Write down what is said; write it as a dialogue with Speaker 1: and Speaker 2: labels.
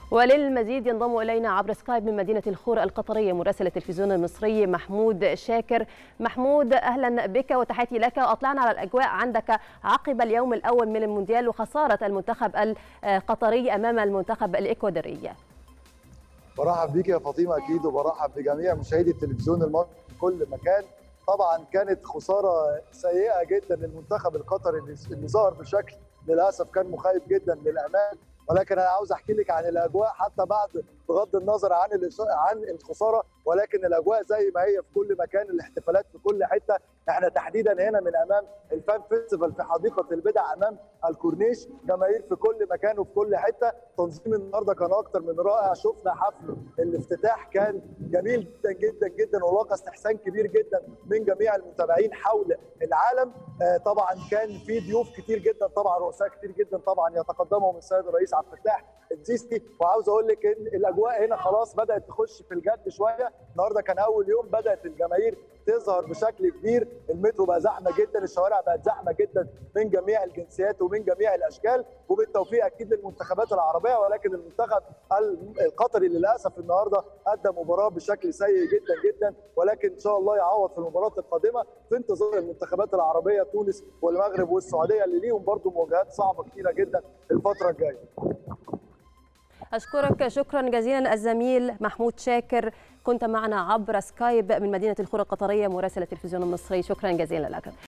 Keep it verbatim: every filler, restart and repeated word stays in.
Speaker 1: وللمزيد ينضم إلينا عبر سكايب من مدينة الخور القطرية مراسل التلفزيون المصري محمود شاكر. محمود، أهلا بك وتحياتي لك. وأطلعنا على الأجواء عندك عقب اليوم الأول من المونديال وخسارة المنتخب القطري أمام المنتخب الإكوادوري.
Speaker 2: برحب بيك يا فاطمة أكيد، وبرحب بجميع مشاهدي التلفزيون المصري في كل مكان. طبعا كانت خسارة سيئة جدا للمنتخب القطري اللي ظهر بشكل للأسف كان مخيب جدا للأمال، ولكن انا عاوز احكي لك عن الاجواء حتى بعد بغض النظر عن عن الخساره، ولكن الاجواء زي ما هي في كل مكان، الاحتفالات في كل حته. احنا تحديدا هنا من امام الفان فيستيفال في حديقه البدع امام الكورنيش، جماهير في كل مكان وفي كل حته. تنظيم النهارده كان اكتر من رائع، شفنا حفل الافتتاح كان جميل جدا جدا جدا ولاقى استحسان كبير جدا من جميع المتابعين حول العالم. آه طبعا كان في ضيوف كتير جدا، طبعا رؤساء كتير جدا طبعا يتقدمهم السيد الرئيس عبد الفتاح السيسي. وعاوز اقول لك ان الاجواء هنا خلاص بدات تخش في الجد شويه. النهارده كان اول يوم بدات الجماهير تظهر بشكل كبير، المترو بقى زحمه جدا، الشوارع بقت زحمه جدا من جميع الجنسيات ومن جميع الاشكال، وبالتوفيق اكيد للمنتخبات العربيه. ولكن المنتخب القطري للاسف النهارده ادى مباراه بشكل سيء جدا جدا، ولكن ان شاء الله يعوض في المباراه القادمه في انتظار المنتخبات العربيه تونس والمغرب والسعوديه اللي ليهم برضو مواجهات صعبه كثيره جدا الفتره الجايه.
Speaker 1: أشكرك شكرا جزيلا الزميل محمود شاكر، كنت معنا عبر سكايب من مدينة الخور القطرية مراسل التلفزيون المصري. شكرا جزيلا لك.